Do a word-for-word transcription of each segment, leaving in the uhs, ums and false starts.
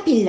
ఆడపిల్ల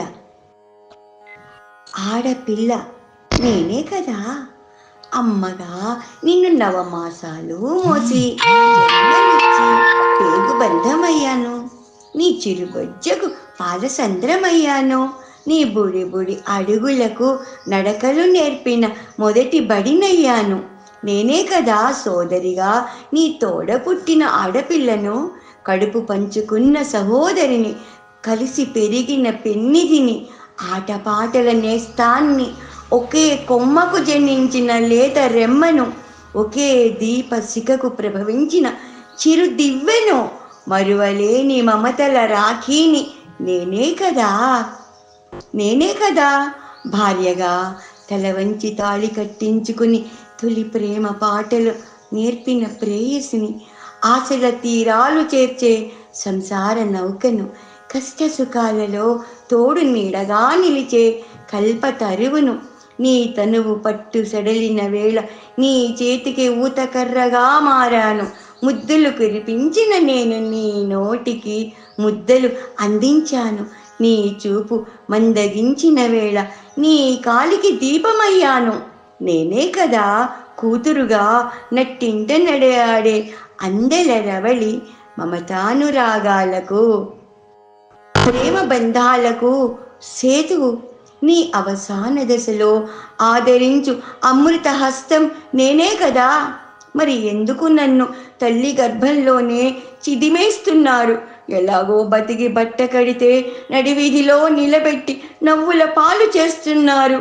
ఆడపిల్ల నేనే కదా అమ్మగా నిన్ను నవమాసాలు మోసి జన్మనిచ్చి పేగు బంధమయ్యాను. నీ చిరుబొజ్జకు పాలసంద్రమయ్యాను. నీ బుడి బుడి అడుగులకు నడకలు నేర్పిన మొదటి బడినయ్యాను. నేనే కదా సోదరిగా నీ తోడ పుట్టిన ఆడపిల్లను, కడుపు పంచుకున్న సహోదరిని, కలిసి పెరిగిన పెన్నిధిని, ఆటపాటల నేస్తాన్ని, ఒకే కొమ్మకు జనించిన లేత రెమ్మను, ఒకే దీప శిఖకు ప్రభవించిన చిరు దివ్వెను, మరువలేని మమతల రాఖీని నేనే కదా నేనే కదా భార్యగా తల వంచి తాళి కట్టించుకుని తొలి ప్రేమ పాటలు నేర్పిన ప్రేయసిని, ఆశల తీరాలు చేర్చే సంసార నౌకను, కష్ట సుఖాలలో తోడు నీడగా నిలిచే కల్పతరువును, నీ తనువు పట్టు సడలిన వేళ నీ చేతికి ఊతకర్రగా మారాను. ముద్దులు కురిపించిన నేను నీ నోటికి ముద్దలు అందించాను. నీ చూపు మందగించిన వేళ నీ కాలికి దీపమయ్యాను. నేనే కదా కూతురుగా నట్టింట నడయాడే అందెల రవళి, మమతానురాగాలకు ప్రేమ బంధాలకు సేతువు. నీ అవసాన దశలో ఆదరించు అమృత హస్తం నేనే కదా. మరి ఎందుకు నన్ను తల్లి గర్భంలోనే చిదిమేస్తున్నారు? ఎలాగో బతికి బట్ట కడితే నడివీధిలో నిలబెట్టి నవ్వుల పాలు చేస్తున్నారు.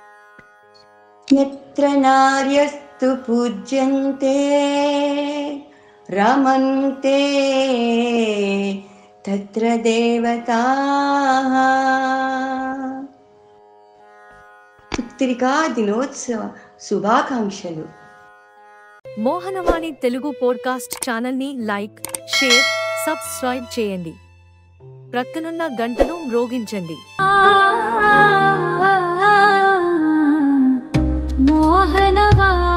యత్ర నార్యస్తు పూజ్యంతే రమంతే తత్ర దేవతాః. పుత్రికా దినోత్సవ శుభాకాంక్షలు. మోహనవాణి తెలుగు పోడ్కాస్ట్ ఛానల్ని లైక్, షేర్, సబ్స్క్రైబ్ చేయండి. ప్రక్కనున్న గంటను మ్రోగించండి. మోహనవాణి.